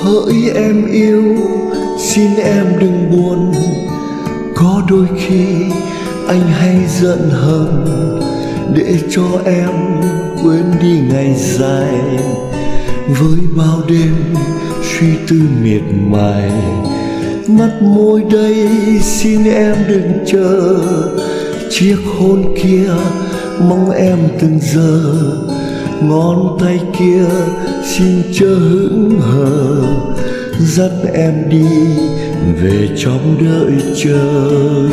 Hỡi em yêu, xin em đừng buồn. Có đôi khi anh hay giận hờn để cho em quên đi ngày dài. Với bao đêm suy tư miệt mài, mắt môi đây xin em đừng chờ. Chiếc hôn kia mong em từng giờ, ngón tay kia xin chớ hững hờ, dắt em đi về trong đợi chờ.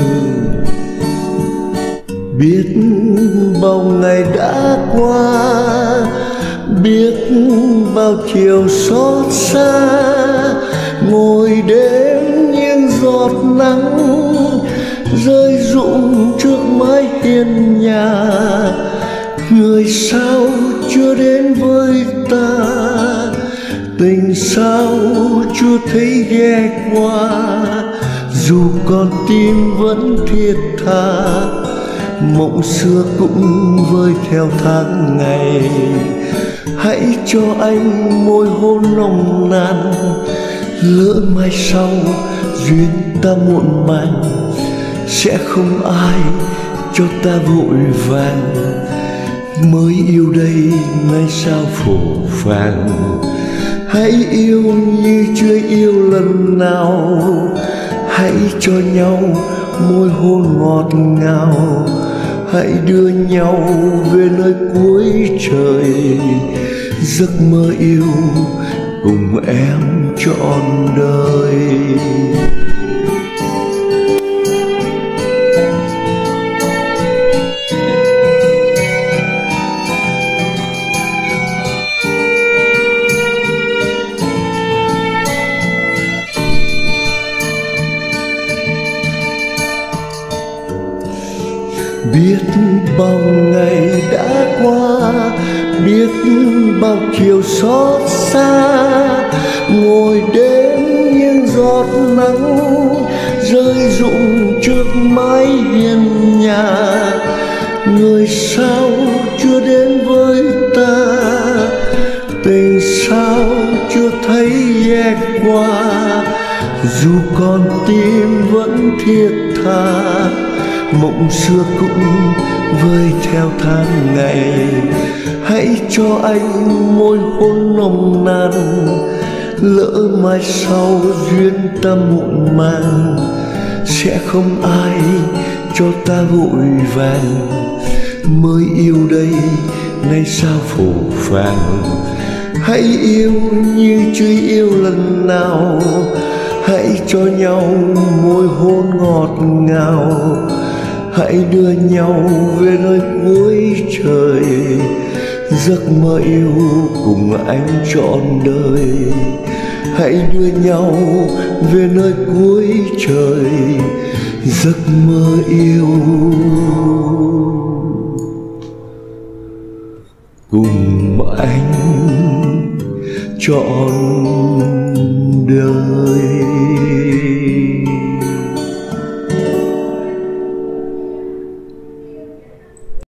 Biết bao ngày đã qua, biết bao chiều xót xa, ngồi đêm những giọt nắng rơi rụng trước mái hiên nhà. Người sao chưa đến với ta, tình sao chưa thấy ghé qua. Dù con tim vẫn thiết tha, mộng xưa cũng vơi theo tháng ngày. Hãy cho anh môi hôn nồng nàn, lỡ mai sau duyên ta muộn màng, sẽ không ai cho ta vội vàng. Mới yêu đây nay sao phổ phàng, hãy yêu như chưa yêu lần nào. Hãy cho nhau môi hôn ngọt ngào, hãy đưa nhau về nơi cuối trời. Giấc mơ yêu cùng em trọn đời. Biết bao ngày đã qua, biết bao chiều xót xa, ngồi đêm những giọt nắng rơi rụng trước mái hiên nhà. Người sao chưa đến với ta, tình sao chưa thấy ghé qua. Dù con tim vẫn thiết tha, mộng xưa cũng vơi theo tháng ngày. Hãy cho anh môi hôn nồng nàn, lỡ mai sau duyên ta muộn màng, sẽ không ai cho ta vội vàng. Mới yêu đây nay sao phổ phàng, hãy yêu như chưa yêu lần nào. Hãy cho nhau môi hôn ngọt ngào, hãy đưa nhau về nơi cuối trời. Giấc mơ yêu cùng anh trọn đời, hãy đưa nhau về nơi cuối trời. Giấc mơ yêu cùng anh trọn đời.